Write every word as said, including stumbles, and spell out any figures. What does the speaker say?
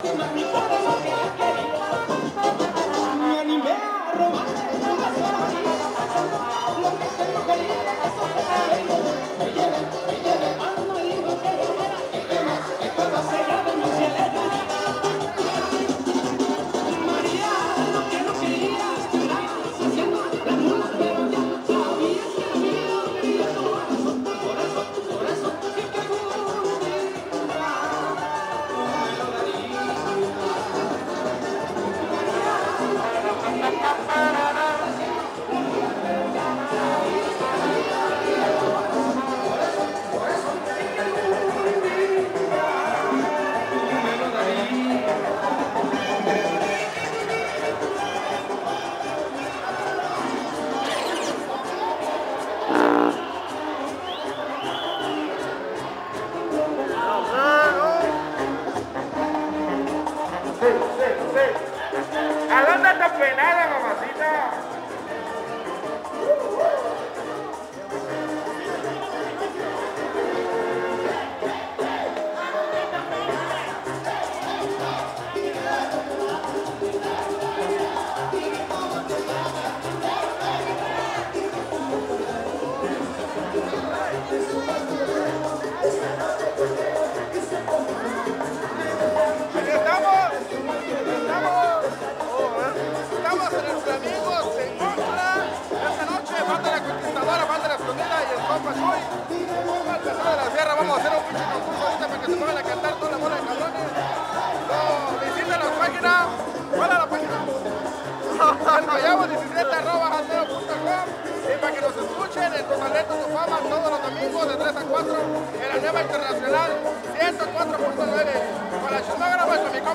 Vamos a hacer un pinche concurso ahorita para que se pongan a cantar toda la bola de cabrones. No, visiten la página. ¿Cuál es la página? El Guayabo diecisiete arroba jandero punto com. Y para que nos escuchen en Tu Talento, Tu Fama todos los domingos de tres a cuatro en la nueva internacional ciento cuatro punto nueve. Con la chismógrafo, mi compa